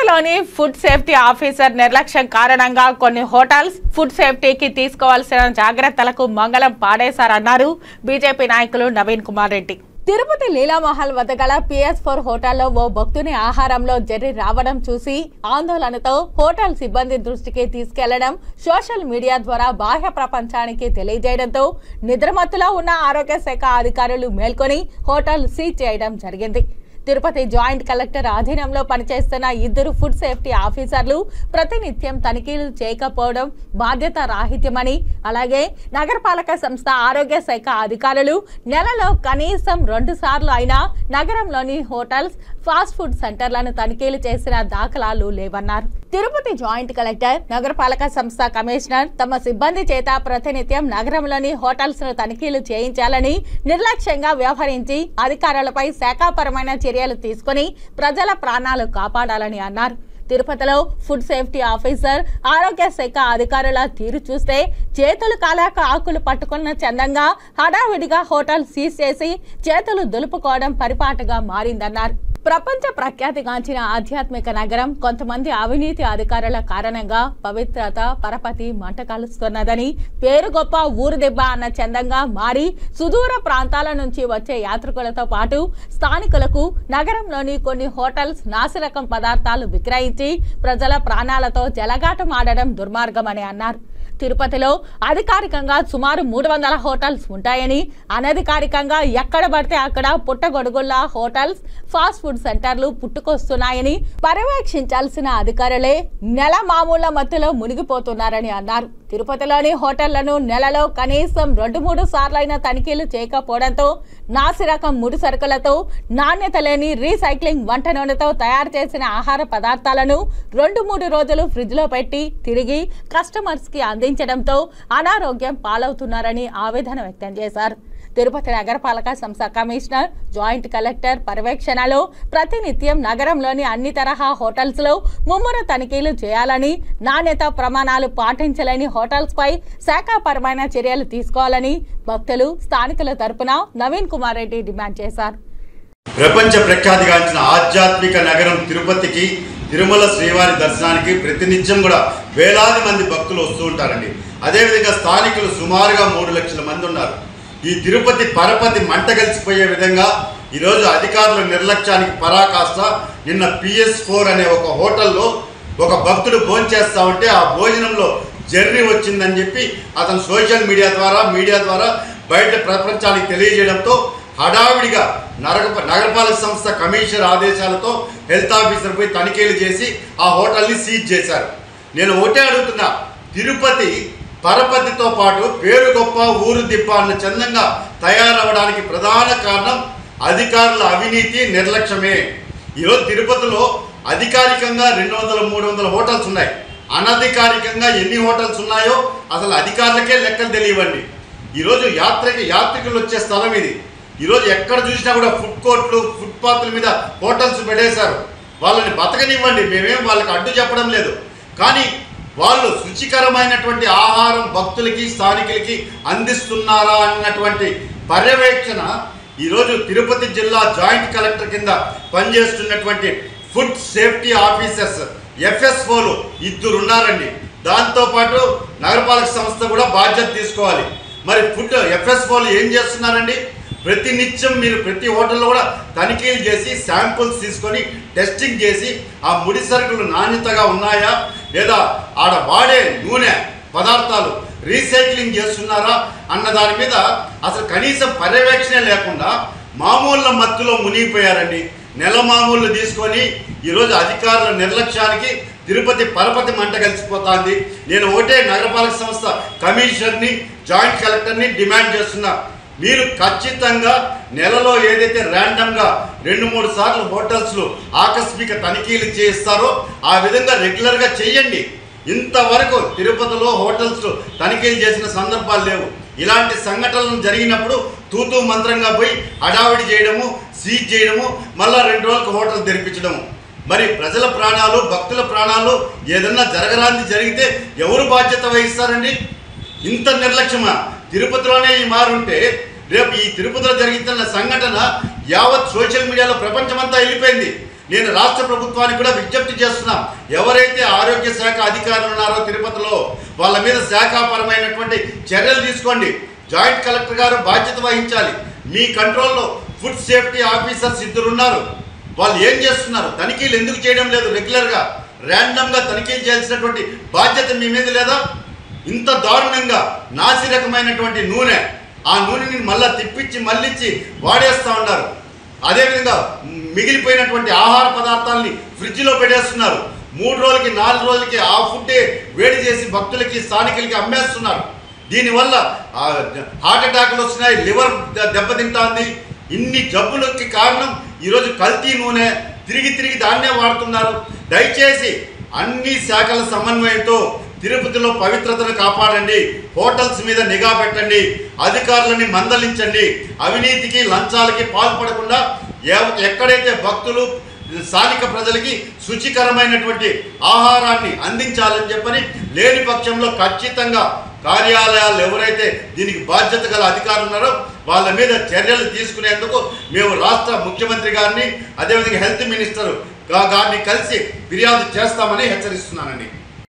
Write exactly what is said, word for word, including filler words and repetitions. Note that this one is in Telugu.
తిరుపతిలోని ఫుడ్ సేఫ్టీ ఆఫీసర్ నిర్లక్ష్యం కారణంగా కొన్ని హోటల్స్ ఫుడ్ సేఫ్టీకి తీసుకోవాల్సిన జాగ్రత్తలకు మంగళం పాడేశారన్నారు బీజేపీ నాయకులు నవీన్ కుమార్ రెడ్డి. తిరుపతి లీలామహల్ వద్ద గల పిఎస్ ఫోర్ హోటల్లో ఓ భక్తుని ఆహారంలో జర్రి రావడం చూసి ఆందోళనతో హోటల్ సిబ్బంది దృష్టికి తీసుకెళ్లడం, సోషల్ మీడియా ద్వారా బాహ్య ప్రపంచానికి తెలియజేయడంతో నిద్రమత్తులో ఉన్న ఆరోగ్య శాఖ అధికారులు మేల్కొని హోటల్ సీజ్ చేయడం జరిగింది. తిరుపతి జాయింట్ కలెక్టర్ ఆధీనంలో పనిచేస్తున్న ఇద్దరు ఫుడ్ సేఫ్టీ ఆఫీసర్లు ప్రతినిత్యం తనిఖీలు చేయకపోవడం బాధ్యత రాహిత్యమని, అలాగే నగరపాలక సంస్థ ఆరోగ్య శాఖ అధికారులు నెలలో కనీసం రెండు సార్లు అయినా నగరంలోని హోటల్స్, ఫాస్ట్ ఫుడ్ సెంటర్లను తనిఖీలు చేసిన దాఖలాలు లేవన్నారు. తిరుపతి జాయింట్ కలెక్టర్, నగరపాలక సంస్థ కమిషనర్ తమ సిబ్బంది చేత ప్రతినిత్యం నగరంలోని హోటల్స్ ను తనిఖీలు చేయించాలని, నిర్లక్ష్యంగా వ్యవహరించి అధికారులపై శాఖాపరమైన చర్యలు తీసుకుని ప్రజల ప్రాణాలు కాపాడాలని అన్నారు. తిరుపతిలో ఫుడ్ సేఫ్టీ ఆఫీసర్, ఆరోగ్య శాఖ అధికారుల తీరు చూస్తే చేతులు కాలాక ఆకులు పట్టుకున్న చందంగా హడావిడిగా హోటల్ సీజ్ చేసి చేతులు దులుపుకోవడం పరిపాటుగా మారిందన్నారు. ప్రపంచ ప్రఖ్యాతిగాంచిన ఆధ్యాత్మిక నగరం కొంతమంది అవినీతి అధికారుల కారణంగా పవిత్రత పరపతి మంట కలుస్తున్నదని, పేరు గొప్ప ఊరు దెబ్బ అన్న చందంగా మారి సుదూర ప్రాంతాల నుంచి వచ్చే యాత్రికులతో పాటు స్థానికులకు నగరంలోని కొన్ని హోటల్స్ నాసిరకం పదార్థాలు విక్రయించి ప్రజల ప్రాణాలతో జలగాటం ఆడడం దుర్మార్గమని అన్నారు. తిరుపతిలో అధికారికంగా సుమారు మూడు వందల హోటల్స్ ఉంటాయని, అనధికారికంగా ఎక్కడ పడితే అక్కడ పుట్టగొడుగుల్లా హోటల్స్, ఫాస్ట్ ఫుడ్ సెంటర్లు పుట్టుకొస్తున్నాయని పర్యవేక్షించాల్సిన అధికారులే నెల మామూళ్ల మత్తులో మునిగిపోతున్నారని అన్నారు. తిరుపతిలోని హోటళ్లను నెలలో కనీసం రెండు మూడు సార్లైన తనిఖీలు చేయకపోవడంతో నాసిరకం ముడి సరుకులతో, నాణ్యత లేని రీసైక్లింగ్ వంట నూనెతో తయారు చేసిన ఆహార పదార్థాలను రెండు మూడు రోజులు ఫ్రిడ్జ్ లో పెట్టి తిరిగి కస్టమర్స్ కి అందించడంతో అనారోగ్యం పాలవుతున్నారని ఆవేదన వ్యక్తం చేశారు. తిరుపతి నగరపాలక సంస్థ కమిషనర్, జాయింట్ కలెక్టర్ పర్యవేక్షణలో ప్రతినిత్యం నగరంలోని అన్ని తరహా హోటల్స్ లో ముమ్మర తనిఖీలు చేయాలని, నాణ్యత ప్రమాణాలు పాటించలేని హోటల్స్ పై శాఖాపరమైన చర్యలు తీసుకోవాలని భక్తులు, స్థానికుల తరపున నవీన్ కుమార్ రెడ్డి డిమాండ్ చేశారు. ప్రపంచ ప్రఖ్యాతిగాంచిన ఆధ్యాత్మిక నగరం తిరుపతికి, తిరుమల శ్రీవారి దర్శనానికి ప్రతినిత్యం కూడా వేలాది మంది భక్తులు వస్తూ ఉంటారండి. అదేవిధంగా స్థానికులు సుమారుగా మూడు లక్షల మంది ఉన్నారు. ఈ తిరుపతి పరపతి మంట కలిసిపోయే విధంగా ఈరోజు అధికారుల నిర్లక్ష్యానికి పరాకాష్ట. నిన్న పిఎస్ ఫోర్ అనే ఒక హోటల్లో ఒక భక్తుడు భోజనం చేస్తా ఉంటే ఆ భోజనంలో జర్నీ వచ్చిందని చెప్పి అతను సోషల్ మీడియా ద్వారా మీడియా ద్వారా బయట ప్రపంచానికి తెలియజేయడంతో హడావిడిగా నగర నగరపాలక సంస్థ కమిషనర్ ఆదేశాలతో హెల్త్ ఆఫీసర్ పోయి తనిఖీలు చేసి ఆ హోటల్ని సీజ్ చేశారు. నేను ఒకటే అడుగుతున్నా, తిరుపతి పరపతితో పాటు పేరు గొప్ప ఊరు దిబ్బ అన్న చందంగా తయారవడానికి ప్రధాన కారణం అధికారుల అవినీతి, నిర్లక్ష్యమే. ఈరోజు తిరుపతిలో అధికారికంగా రెండు వందల మూడు వందల హోటల్స్ ఉన్నాయి. అనధికారికంగా ఎన్ని హోటల్స్ ఉన్నాయో అసలు అధికారులకే లెక్కలు తెలియవండి. ఈరోజు యాత్రకి యాత్రికులు వచ్చే స్థలం ఇది. ఈరోజు ఎక్కడ చూసినా కూడా ఫుడ్ కోర్ట్లు, ఫుట్పాత్ల మీద హోటల్స్ పెట్టేశారు. వాళ్ళని బతకనివ్వండి, మేమేం వాళ్ళకి అడ్డు చెప్పడం లేదు. కానీ వాళ్ళు శుచికరమైనటువంటి ఆహారం భక్తులకి, స్థానికులకి అందిస్తున్నారా అన్నటువంటి పర్యవేక్షణ ఈరోజు తిరుపతి జిల్లా జాయింట్ కలెక్టర్ కింద పనిచేస్తున్నటువంటి ఫుడ్ సేఫ్టీ ఆఫీసర్స్ ఎఫ్ఎస్ఓలు ఇద్దరు ఉన్నారండి. దాంతోపాటు నగరపాలక సంస్థ కూడా బాధ్యత తీసుకోవాలి. మరి ఫుడ్ ఎఫ్ఎస్ఓలు ఏం చేస్తున్నారండి? ప్రతినిత్యం మీరు ప్రతి హోటల్లో కూడా తనిఖీలు చేసి శాంపుల్స్ తీసుకొని టెస్టింగ్ చేసి ఆ ముడి సరుకులు నాణ్యతగా ఉన్నాయా లేదా ఆడ వాడే నూనె పదార్థాలు రీసైక్లింగ్ చేస్తున్నారా అన్న దాని మీద అసలు కనీసం పర్యవేక్షణ లేకుండా మామూళ్ళ మత్తులో మునిగిపోయారండి. నెల మామూళ్ళు తీసుకొని ఈరోజు అధికారుల నిర్లక్ష్యానికి తిరుపతి పరపతి మంట కలిసిపోతుంది. నేను ఒకటే నగరపాలక సంస్థ కమిషనర్ని, జాయింట్ కలెక్టర్ని డిమాండ్ చేస్తున్నా, మీరు ఖచ్చితంగా నెలలో ఏదైతే ర్యాండమ్గా రెండు మూడు సార్లు హోటల్స్లో ఆకస్మిక తనిఖీలు చేస్తారో ఆ విధంగా రెగ్యులర్గా చేయండి. ఇంతవరకు తిరుపతిలో హోటల్స్లో తనిఖీలు చేసిన సందర్భాలు లేవు. ఇలాంటి సంఘటనలు జరిగినప్పుడు తూతూ మంత్రంగా పోయి హడావిడి చేయడము, సీజ్ చేయడము, మళ్ళీ రెండు రోజులకు హోటల్ తెరిపించడము. మరి ప్రజల ప్రాణాలు, భక్తుల ప్రాణాలు ఏదన్నా జరగరాంది జరిగితే ఎవరు బాధ్యత వహిస్తారండి? ఇంత నిర్లక్ష్యమా? తిరుపతిలోనే ఈ మారుంటే రేపు ఈ తిరుపతిలో జరుగుతున్న సంఘటన యావత్ సోషల్ మీడియాలో ప్రపంచమంతా వెళ్ళిపోయింది. నేను రాష్ట్ర ప్రభుత్వానికి కూడా విజ్ఞప్తి చేస్తున్నా, ఎవరైతే ఆరోగ్య శాఖ అధికారులు ఉన్నారో తిరుపతిలో వాళ్ళ మీద శాఖాపరమైనటువంటి చర్యలు తీసుకోండి. జాయింట్ కలెక్టర్ గారు బాధ్యత వహించాలి. మీ కంట్రోల్లో ఫుడ్ సేఫ్టీ ఆఫీసర్స్ ఇద్దరు ఉన్నారు, వాళ్ళు ఏం చేస్తున్నారు? తనిఖీలు ఎందుకు చేయడం లేదు? రెగ్యులర్గా ర్యాండమ్గా తనిఖీలు చేయాల్సినటువంటి బాధ్యత మీ మీద లేదా? ఇంత దారుణంగా నాసి రకమైనటువంటి నూనె, ఆ నూనెని మళ్ళీ తిప్పించి మళ్ళించి వాడేస్తూ ఉన్నారు. అదేవిధంగా మిగిలిపోయినటువంటి ఆహార పదార్థాలని ఫ్రిడ్జ్లో పెట్టేస్తున్నారు. మూడు రోజులకి నాలుగు రోజులకి ఆ ఫుడ్డే వేడి చేసి భక్తులకి స్థానికులకి అమ్మేస్తున్నారు. దీనివల్ల హార్ట్ అటాక్లు వస్తున్నాయి, లివర్ దెబ్బతింటుంది. ఇన్ని జబ్బులకి కారణం ఈరోజు కల్తీ నూనె, తిరిగి తిరిగి దాన్నే వాడుతున్నారు. దయచేసి అన్ని శాఖల సమన్వయంతో తిరుపతిలో పవిత్రతను కాపాడండి, హోటల్స్ మీద నిఘా పెట్టండి, అధికారులని మందలించండి, అవినీతికి లంచాలకి పాల్పడకుండా ఎక్కడైతే భక్తులు స్థానిక ప్రజలకి శుచికరమైనటువంటి ఆహారాన్ని అందించాలని చెప్పని, లేని పక్షంలో ఖచ్చితంగా కార్యాలయాలు ఎవరైతే దీనికి బాధ్యత గల అధికారులు ఉన్నారో వాళ్ళ మీద చర్యలు తీసుకునేందుకు మేము రాష్ట్ర ముఖ్యమంత్రి గారిని, అదేవిధంగా హెల్త్ మినిస్టర్ గారిని కలిసి ఫిర్యాదు చేస్తామని హెచ్చరిస్తున్నానండి.